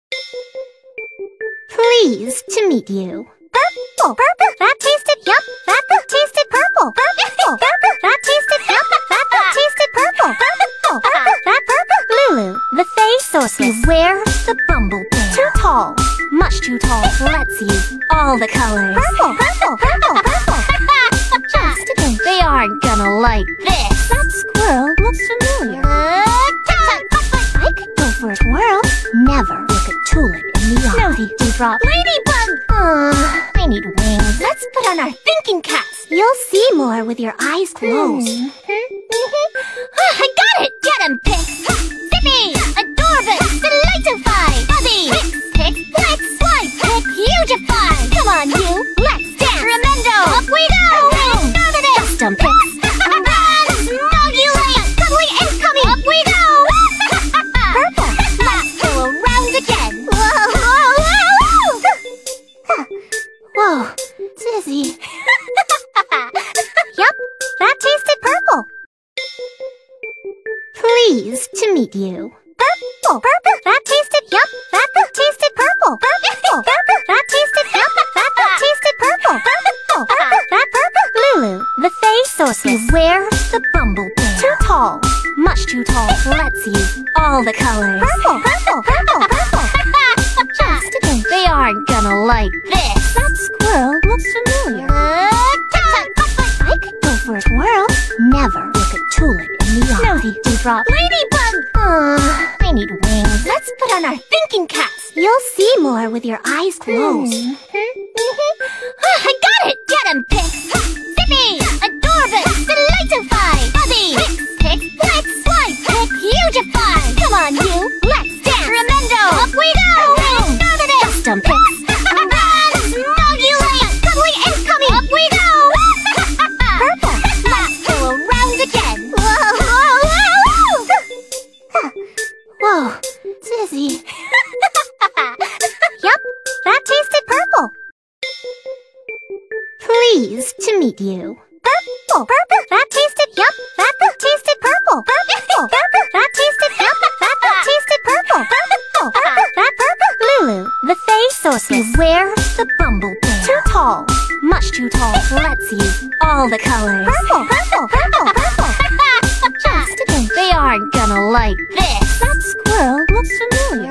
Pleased to meet you. Purple! Purple! That tasted, yup, that tasted purple! Purple! Purple! That tasted, yup, that tasted purple! Purple! Purple! That purple! Lulu, the face sorceress. Beware the bumblebee. Too tall, much too tall. Let's use all the colors. Purple! Purple! Purple! Purple! Just a bit. They aren't gonna like this. That squirrel looks familiar. I could go for a twirl. Never look a tulip in the eye. Naughty Dewdrop. Ladybug! I need wings. Let's put on our thinking caps. You'll see more with your eyes closed. I got it! Get him, Pix! Zippy! Zippy! Adorbus! Delightify! Fuzzy! Pick, flex, swipe! Pick, hugify! Come on, you! Let's dance! Tremendo! Up we go! Custom picks! Run! Smogulate! Suddenly incoming! Up we go! Purple! Let's go around again! Whoa! Dizzy! Yup, that tasted purple! Pleased to meet you. Purple! Purple! That tasted yup! That tasted purple! Purple! Purple! That tasted yup! That tasted purple! Purple! Purple! That purple! Lulu, the face sorceress. Beware the bumblebee. Too tall. Much too tall. Let's use all the colors. Purple! Purple! Purple! Purple! Just a bit. They aren't gonna like this. That squirrel looks familiar. I could go for a twirl. Never look a tulip in the eye. Naughty dewdrop. Ladybug! I need wings. Let's put on our thinking caps. You'll see more with your eyes closed. I got it! Get him, Pick! Zippy! Adorbus! Delightify! Fuzzy! Pick, flex, swipe! Pick, hugify! Come on, you! Let's dance! Tremendo! Up we go! Custom picks! Run! Smogulate! Suddenly incoming! Up we go! Purple! Let's go around again! Whoa! Dizzy! Yup, that tasted purple! Pleased to meet you. Purple! Purple! That tasted yup! That tasted purple! Purple! Purple! That tasted yup! That tasted purple! Purple! Purple! That purple! Lulu, the face sorceress. Beware the bumblebee. Too tall. Much too tall. Let's use all the colors. Purple! Purple! Purple! Purple! Just a bit. They aren't gonna like this. That squirrel looks familiar.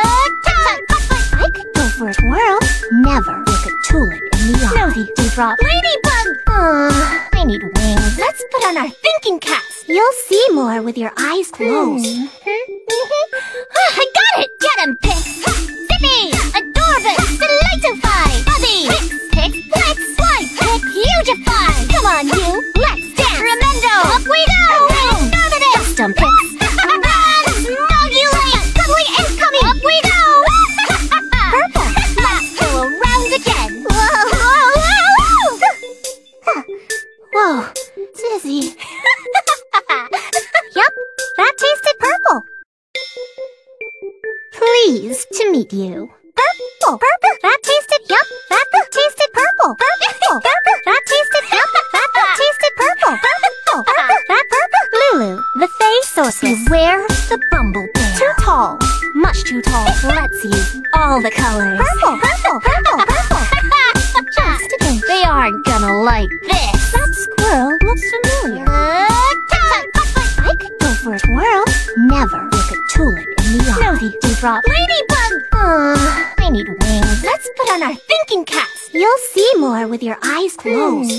I could go for a twirl. Never look a tulip in the eye. Naughty dewdrop. Ladybug! I need wings. Let's put on our thinking caps. You'll see more with your eyes closed. I got it! Get him, Pick! Zippy! Adorbus! Delightify! Fuzzy! Pick, flex, swipe! Pick, hugify! Come on, you! Let's dance! Tremendo! Up we go! Custom picks! Run! Smogulate! Suddenly incoming! Up we go! Purple! Let's go around again! Whoa! Dizzy! Yup, that tasted purple! Pleased to meet you. Purple! Purple! That tasted yup! That tasted purple! Purple! Purple! That tasted yup! That tasted purple! Purple! Purple! That purple! Lulu, the face sorceress. Beware the bumblebee. Too tall. Much too tall. Let's use all the colors. Purple! Purple! Purple! Purple! Just a bit. They aren't gonna like this. That squirrel looks familiar. I could go for a twirl. Never look a tulip in the eye. Naughty dewdrop. Ladybug! I need wings. Let's put on our thinking caps. You'll see more with your eyes closed.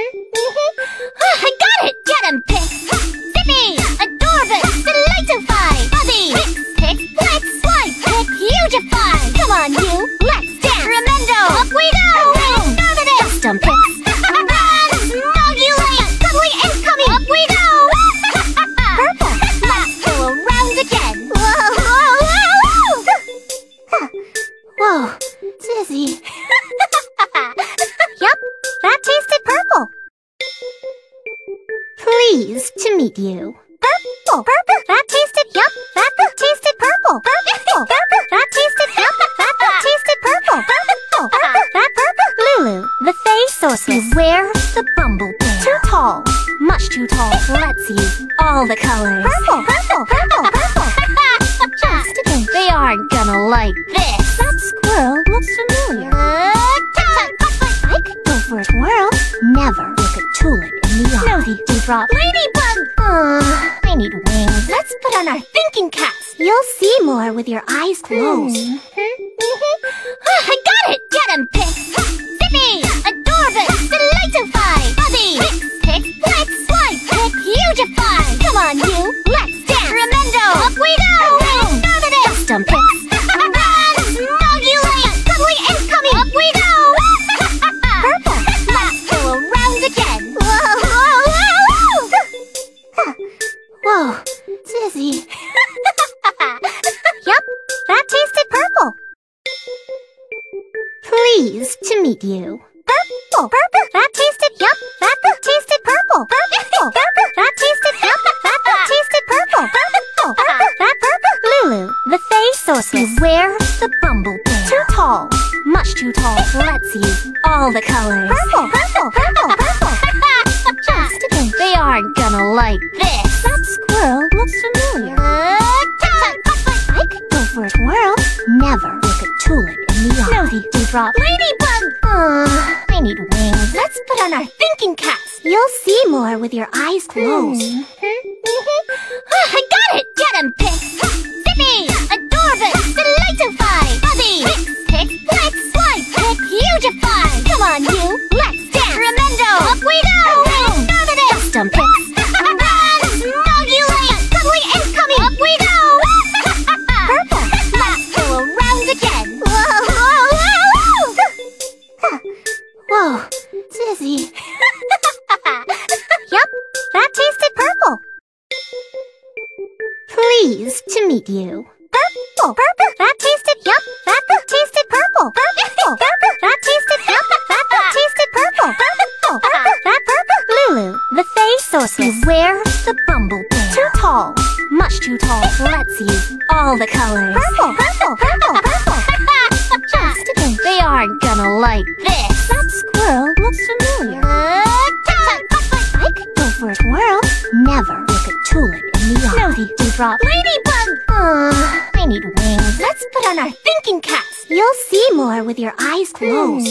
I got it! Get him, Pick! Zippy! Adorbus! Delightify! Fuzzy! Pick, flex, swipe! Pick, hugify! Come on, you! Let's dance! Tremendo! Up we go! Custom picks! Run! Smogulate! Suddenly incoming! Up we go! Purple! Let's go around again! Whoa! Dizzy! Yup, that tasted purple! Pleased to meet you. Purple! Purple! That tasted yup! That tasted purple! Purple! Purple! That tasted yup! That tasted purple! Purple! Purple! That purple! Lulu, the face sorceress. Beware the bumblebee. Too tall. Much too tall. Let's use all the colors. Purple! Purple! Purple! Purple! Just a bit. They aren't gonna like this. That squirrel looks familiar. I could go for a twirl. Never look a tulip in the eye. Naughty dewdrop. Ladybug! I need wings. Let's put on our thinking caps. You'll see more with your eyes closed. I got it! Get him, Pick! Zippy! Adorbus! Delightify! Fuzzy! Pick, flex, swipe! Pick, hugify! Come on, you! Let's dance! Tremendo! Up we go! Custom picks! Run! Smogulate! Suddenly incoming! Up we go! Purple! Let's go around again! Whoa! Dizzy! Pleased to meet you. Purple. Purple. That tasted yup. That tasted purple. Purple. Purple. That tasted yup. That tasted purple. Purple. Purple. That purple. Lulu, the face sorceress. Beware the bumblebee. Too tall. Much too tall. Let's use all the colors. Purple. Purple. Purple. Purple. Just a bit. They aren't gonna like this. That squirrel looks familiar. I could go for a twirl. Never look a tulip in the eye. Naughty dewdrop. Ladybug! I need wings. Let's put on our thinking caps. You'll see more with your eyes closed. I got it! Get him, Pix! Zippy! Adorbus! Delightify! Buzzy! Pix! Pix! Swipe! Pix! Hugify! Come on, you! Let's dance! Remendo! Up we go! Custom Pix! Smogulate! Cuddly is coming! Up we go! Purple! Let's go around again! Whoa, Dizzy. Yup, that tasted purple. Pleased to meet you. Purple. Purple. That tasted yup. That tasted purple. Purple. Purple. That tasted yup. That tasted purple. Purple. Purple. That purple. Lulu, the face sorceress. Beware the bumblebee. Too tall. Much too tall. Let's use all the colors. Purple. Purple. Purple. Purple. Just a bit. They aren't gonna like this. That squirrel looks familiar. I could go for a twirl. Never look a tulip in the eye. Naughty dewdrop. Ladybug! I need wings. Let's put on our thinking caps. You'll see more with your eyes closed.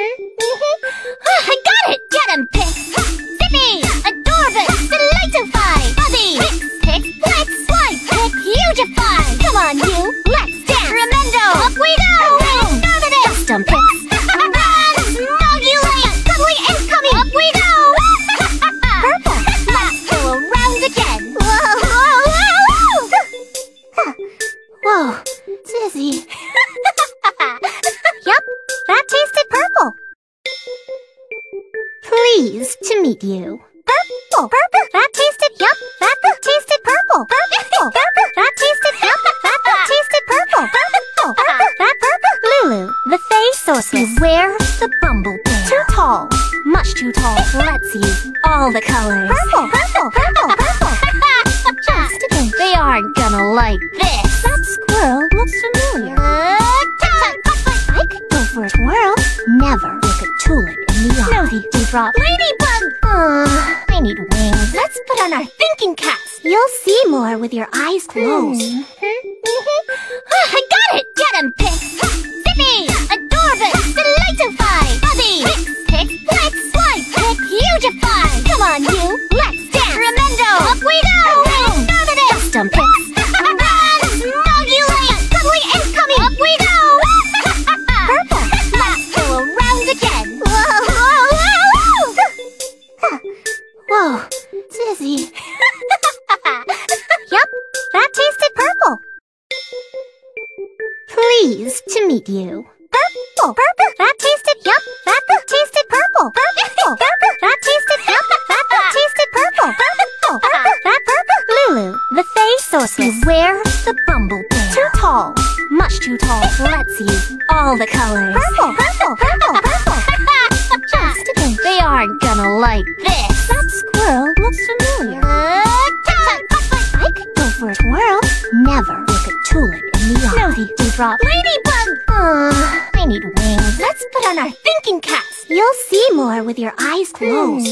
I got it! Get him, Pix! Zippy! Adorbus! Delightify! Buzzy! Pix! Pix! Swipe! Pix! Hugify! Come on, you! Let's dance! Remendo! Up we go! Custom Pix! Smogulate! Cuddly is coming! Up we go! Purple! Let's go around again! Whoa, Dizzy. Yup, that tasted purple. Pleased to meet you. Purple. Purple. That tasted yup. That tasted purple. Purple. Purple. That tasted yup. That tasted purple. Purple. Purple. That purple. Lulu, the face sorceress. Beware the bumblebee. Too tall. Much too tall. Let's use all the colors. Purple. Purple. Purple. Purple. Just a bit. They aren't gonna like this. That squirrel looks familiar. I could go for a twirl. Never look a tulip in the eye. Naughty dewdrop. Ladybug! I need wings. Let's put on our thinking caps. You'll see more with your eyes closed. I got it! Get him, Pix! Zippy! Adorbus! Delightify! Buzzy! Pix! Pix! Swipe! Pix! Hugify! Come on, you! Let's dance! Remendo! Up we go! Custom Pix! Smogulate! Cuddly is coming! Up we go! Purple! Let's go around again! Whoa, Dizzy. Yup, that tasted purple. Pleased to meet you. Purple. Purple. That tasted yup. That tasted purple. Purple. Purple. That tasted yup. That tasted purple. Purple. Purple. That purple. Lulu, the face sorceress. Beware the bumblebee. Too tall. Much too tall. Let's use all the colors. Purple. Purple. Purple. Purple. Just a bit. They aren't gonna like this. That squirrel looks familiar. I could go for a twirl. Never look a tulip in the eye. Naughty dewdrop. Ladybug! I need wings. Let's put on our thinking caps. You'll see more with your eyes closed.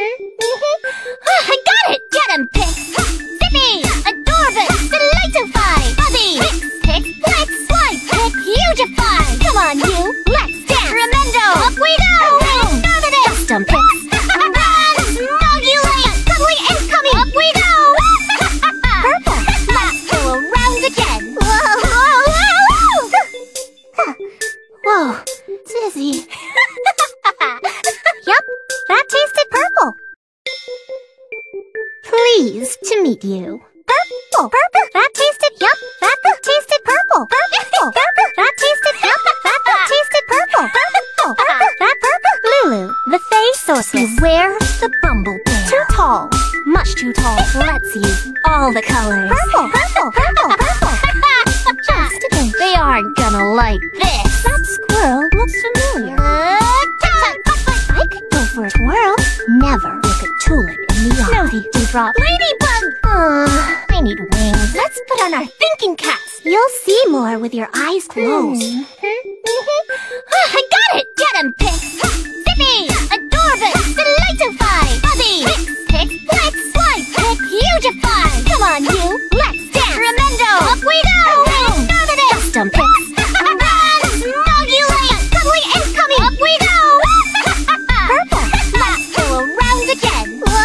I got it! Get him, Pix! Zippy! Adorbus! Delightify! Buzzy! Pix! Pix! Swipe! Pix! Hugify! Come on, you! Let's dance! Remendo! Up we go! Custom Pix! Smogulate! Cuddly is coming! Up we go! Purple! Let's go around again! Whoa, Dizzy. Yup, that tasted purple. Pleased to meet you. Purple. Purple. That tasted yup. That tasted purple. Purple. Purple. That tasted yup. That tasted purple. Purple. Purple. That purple. Lulu, the face sorceress. Beware the bumblebee. Too tall. Much too tall. Let's use all the colors. Purple. Purple. Purple. Purple. Just a bit. They aren't gonna like this. That squirrel looks familiar. I could go for a twirl. Never look a tulip in the eye. Naughty Dewdrop. Ladybug! I need wings. Let's put on our thinking caps. You'll see more with your eyes closed. I got it! Get him, Pix! Zippy! Adorbus! Delightify! Buzzy! Pix! Pix! Swipe! Pix! Hugify! Come on, you! Let's dance! Tremendo! Up we go! Custom Pix! Smogulate! Cuddly incoming! Up we go! Purple! Let's go around again!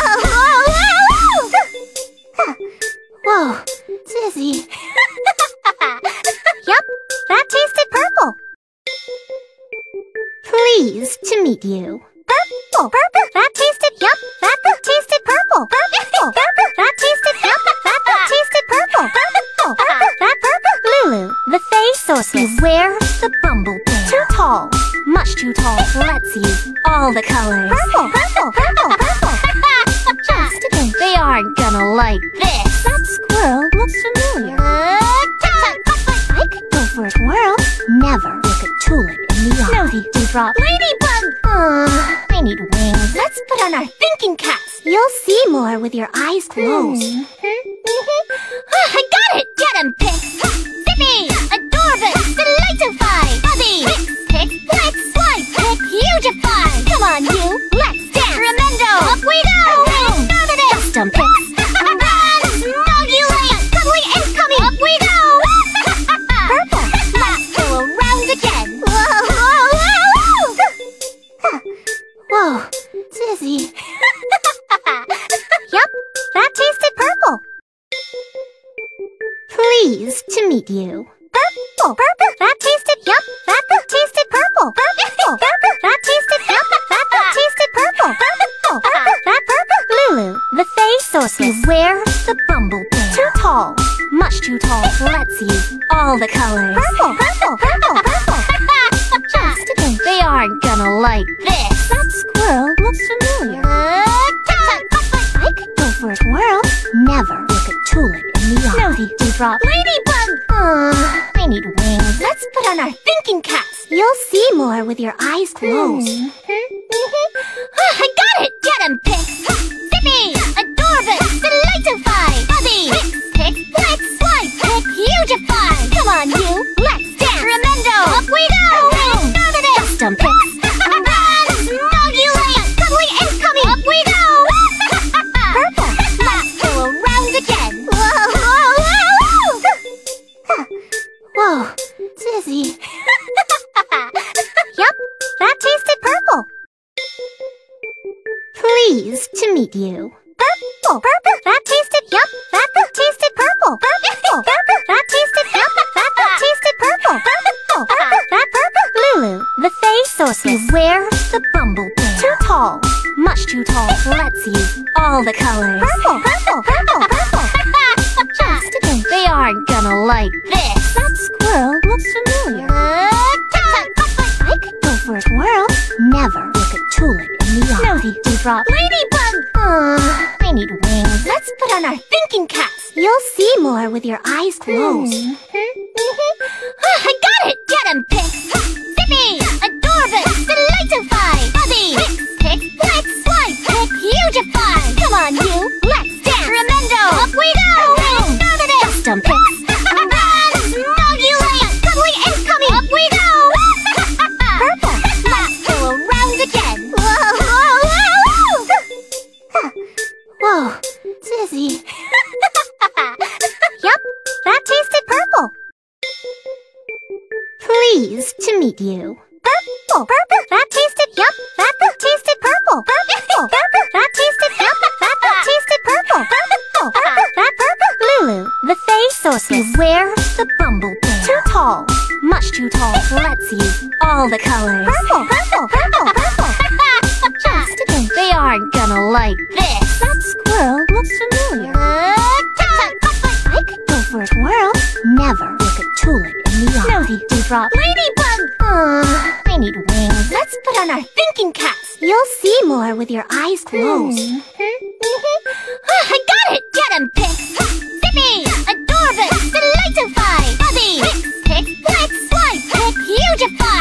Whoa! Dizzy! Yup, that tasted purple! Pleased to meet you. Purple! Purple! That tasted, yup, that tasted purple! Purple! Purple! That tasted, yup, that tasted purple! Purple! Purple! That purple! Lulu, the face sorceress. Beware the bumblebee. Too tall, much too tall. Let's use all the colors. Purple! Purple! Purple! Purple! Just a pinch. They aren't gonna like this. That squirrel looks familiar. I could go for a twirl. Never look a tulip in the eye. Naughty Dewdrop. Ladybug! I need wings. Let's put on our thinking caps. You'll see more with your eyes closed. I got it! Get him, Pix! Zippy! Adorbus! Delightify! Buzzy! Pix! Pix! Swipe! Pix! Hugify! Come on, you! Let's dance! Tremendo! Up we go! Custom Pix! Smogulate! Cuddly incoming! Up we go! Purple! Let's go around again! Whoa! Dizzy! Yup, that tasted purple! Pleased to meet you. Purple! Purple! That tasted, yup, that tasted purple! Purple! Purple! That tasted, yup, that tasted purple! Purple! Purple! That purple! Lulu, the face sorceress. Beware the bumblebee. Too tall, much too tall. Let's use all the colors. Purple! Purple! Purple! Purple! Just a pinch. They aren't gonna like this. That squirrel looks familiar. I could go for a twirl. Never look a tulip in the eye. Naughty Dewdrop. Ladybug! I need wings. Let's put on our thinking caps. You'll see more with your eyes closed. I got it! Get him, Pix! Zippy! Adorbus! Delightify! Buzzy! Pix! Pix! Swipe! Pix! Hugify! Come on, you! Let's dance! Tremendo! Up we go! Custom Pix! Smogulate! Cuddly incoming! Up we go! Purple! Let's go around again! Whoa! Dizzy! Yup, that tasted purple! Pleased to meet you. Purple! Purple! That tasted, yup, that tasted purple! Purple! Purple! That tasted, yup, that tasted purple! Purple! Purple! That purple! Lulu, the face sorceress. Beware the bumblebee. Too tall, much too tall. Let's use all the colors. Purple! Purple! Purple! Purple! Just a pinch. They aren't gonna like this. That squirrel looks familiar. I could go for a twirl. Never look a tulip in the eye. Naughty Dewdrop. Ladybug! I need wings. Let's put on our thinking caps. You'll see more with your eyes closed. I got it! Get him, Pix! Zippy! Adorbus! Delightify! Buzzy! Pix! Pix! Swipe! Pix! Hugify! Come on, you! Let's dance! Tremendo! Up we go! Custom Pix! Smogulate! Cuddly incoming! Up we go! Purple! Let's go around again! Whoa! Dizzy! Yup, that tasted purple! Pleased to meet you. Purple! Purple! That tasted, yup, that tasted purple! Purple! Purple! That tasted, yup, that tasted purple! Purple! Purple! That purple! Lulu, the face sorceress. Beware the bumblebee. Too tall, much too tall. Let's use all the colors. Purple! Purple! Purple! Purple! Just a pinch. They aren't gonna like this. That squirrel looks familiar. I could go for a twirl. Never look a tulip in the eye. Naughty Dewdrop. Ladybug! I need wings. Let's put on our thinking caps. You'll see more with your eyes closed. I got it! Get him, Pix! Zippy! Adorbus! Delightify! Buzzy! Pix! Pix! Swipe! Pix! Hugify!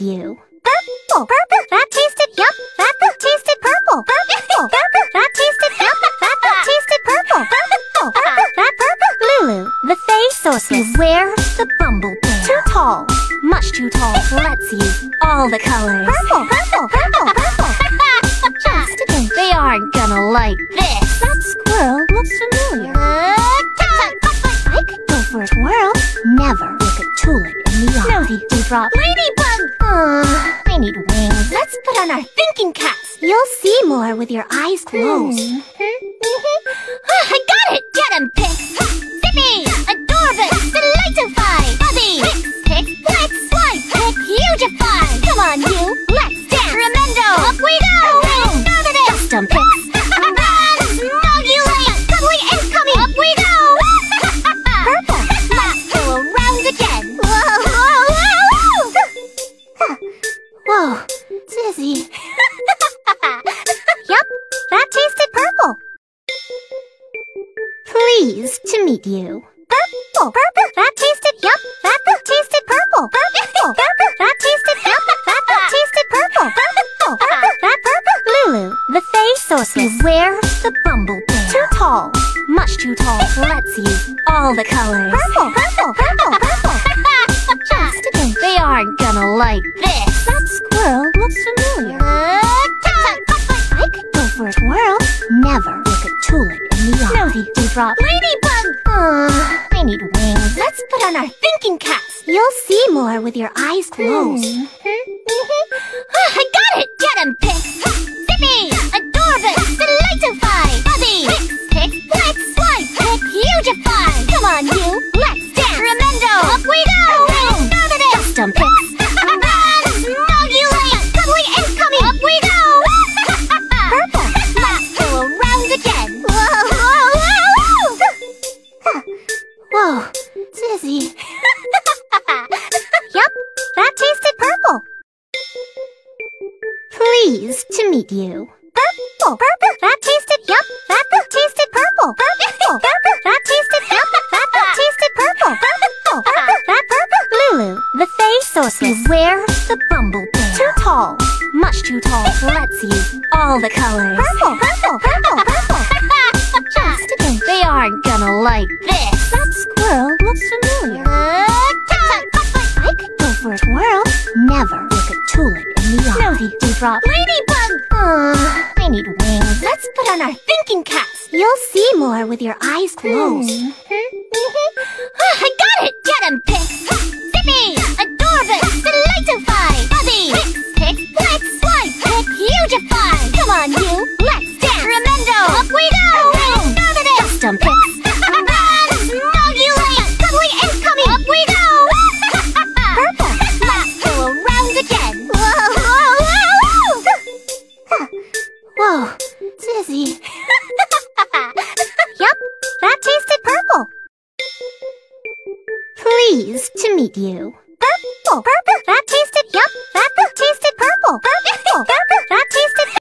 you. Purple. Purple. That tasted yup. That tasted purple. Purple. Purple. That tasted yup. That tasted purple. Purple. Purple. That purple. Lulu, the face sauces. Beware the bumblebee. Too tall. Much too tall. Let's use all the colors. Purple. Purple. Purple. Purple. Just a pinch. They aren't gonna like this. That squirrel looks familiar. I could go for a twirl. Never look a tulip in the eye. Naughty dewdrop. Ladybug! I need wings. Let's put on our thinking caps. You'll see more with your eyes closed. I got it! Get 'em, Pix! Zippy! Adorabus! Delightify! Buzzy! Pix! Pix! Swipe! Pix! Hugify! Come on, you! Let's dance! Remendo! Up we go! Custom Pix! Snogulate! Cuddly is coming! Up we go! Purple! Let's go around again! Whoa, Dizzy. Yup, that tasted purple. Pleased to meet you. Purple. Purple. That tasted yup. That tasted purple. Purple. Purple. That tasted yup. That tasted purple. Purple. Purple. That purple. Lulu, the face sauces. Beware the bumblebee. Too tall. Much too tall. Let's use all the colors. Purple. Purple. Purple. Purple. Just a pinch. They aren't gonna like this. That squirrel looks familiar. I could go for a twirl. Never look a tulip in the eye. Naughty dewdrop. Ladybug! I need wings. Let's put on our thinking caps. You'll see more with your eyes closed. I got it! Get 'em, Pix! Zippy! Adorabus! Delightify! Buzzy! Pix! Pix! Swipe! Pix! Hugify! Come on, you! Let's dance! Remendo! Up we go! Custom Pix! Snogulate! Cuddly is coming! Up we go! Purple! Let's go around again! Whoa, Dizzy. Yup, that tasted purple. Pleased to meet you. Purple. Purple. That tasted yup. That tasted purple. Purple. Purple. That tasted yup. That tasted purple. Purple. Purple. That purple. Lulu, the face sauces. Beware the bumblebee. Too tall. Much too tall. Let's use all the colors. Purple. Purple. Purple. Purple. Just a pinch. They aren't gonna like this. That squirrel looks familiar. I could go for a twirl. Never look a tulip in the eye. Naughty dewdrop. Ladybug! I need wings. Let's put on our thinking caps. You'll see more with your eyes closed. I got it! Get 'em, Pix! Zippy! Adorabus! Delightify! Buzzy! Pix! Pix! Swipe! Pix! Hugify! Come on, you! Let's dance! Remendo! Up we go! Custom Pix! Snogulate! Cuddly is coming! Up we go! Purple! Let's go around again! Whoa, Dizzy. Yup, that tasted purple. Pleased to meet you. Purple. Purple. That tasted